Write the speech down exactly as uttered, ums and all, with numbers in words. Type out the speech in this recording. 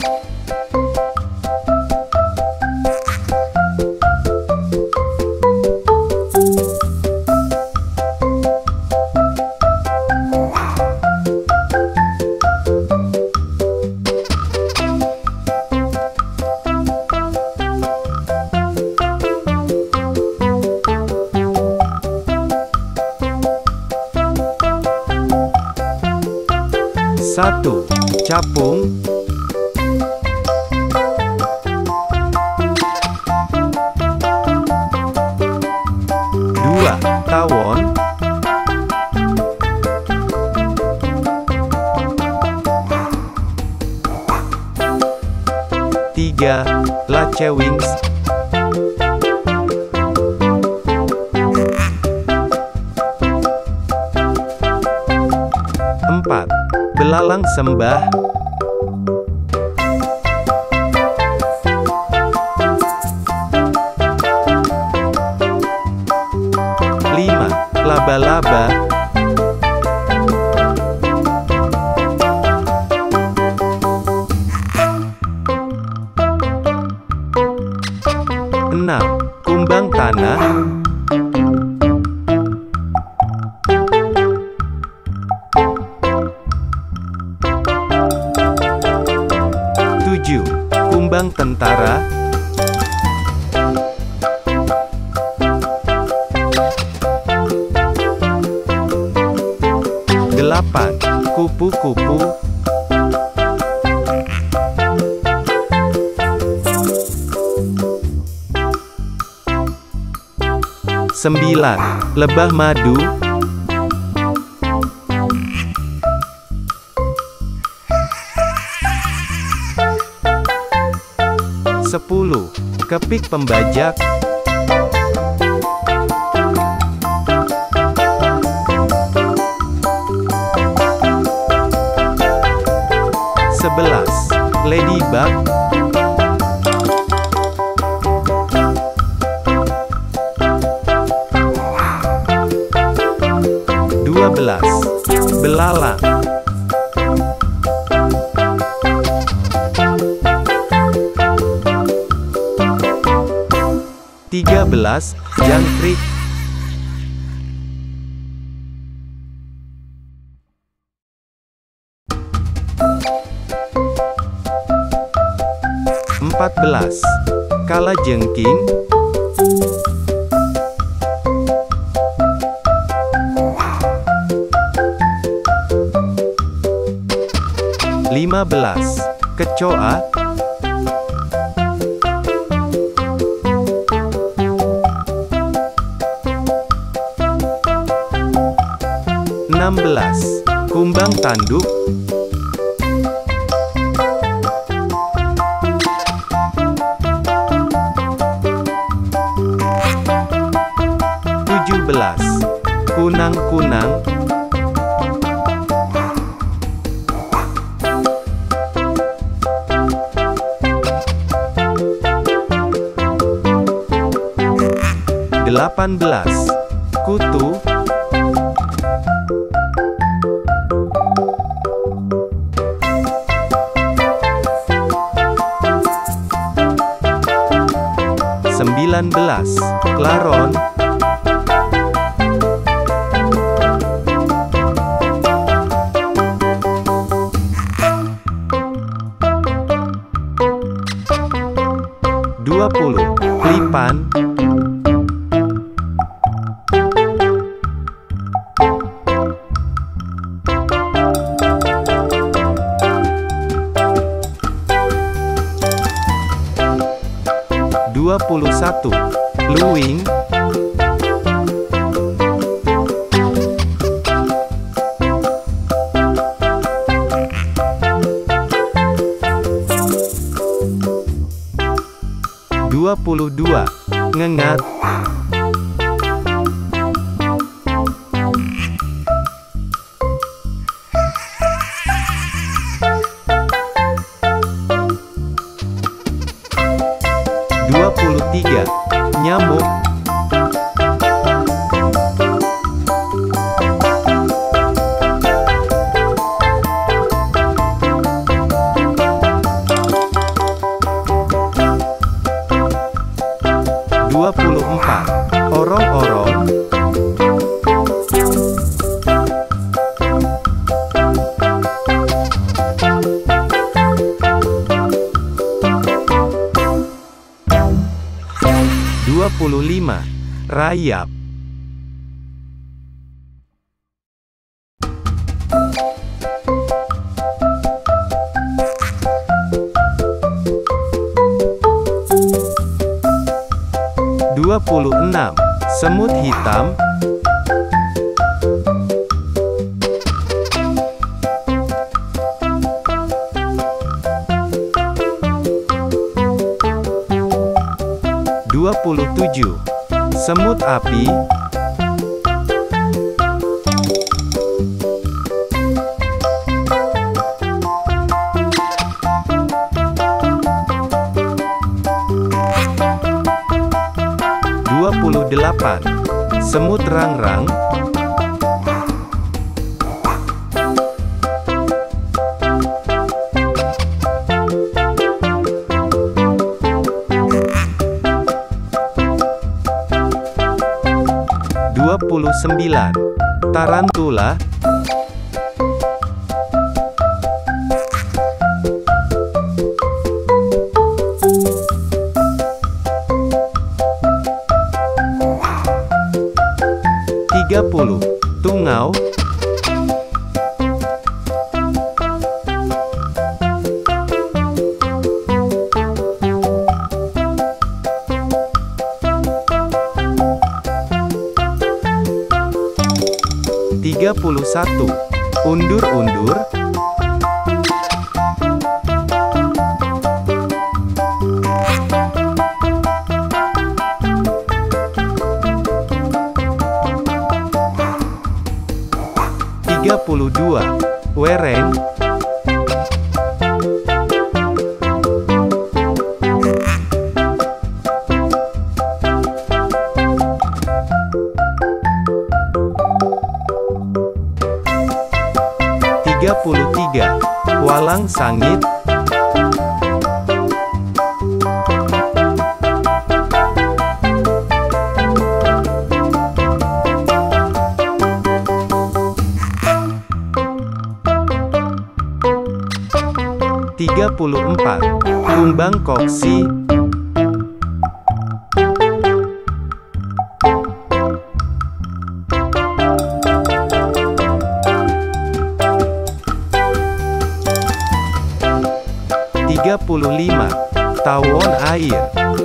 Satu, capung. Dua, tawon. Tiga, lacewings. Empat, belalang sembah. Lima, laba-laba. Enam, kumbang tanah. Tujuh, kumbang tentara. Delapan, kupu-kupu. Sembilan, lebah madu. Sepuluh, kepik pembajak. Sebelas, ladybug. Dua belas, belalang. Tiga belas, jangkrik. Empat belas, kalajengking. Lima belas, kecoa. Enam belas, kumbang tanduk. Tujuh belas, kunang-kunang. Delapan belas, kutu. Sembilan belas, laron. Dua puluh, lipan. Dua puluh satu, luwing. Dua puluh dua, ngengat. Dua puluh tiga, nyamuk. empat. Orong-orong. Dua puluh lima. Rayap. Dua puluh enam. Semut hitam. Dua puluh tujuh. Semut api. Dua puluh delapan. Semut rangrang. Dua puluh sembilan. Tarantula. Tiga puluh. Tungau. Tiga puluh satu. Undur-undur. Tiga puluh dua. Wereng. Tiga puluh tiga. Walang sangit. Tiga puluh empat. Kumbang koksi. Tiga puluh lima. Tawon air.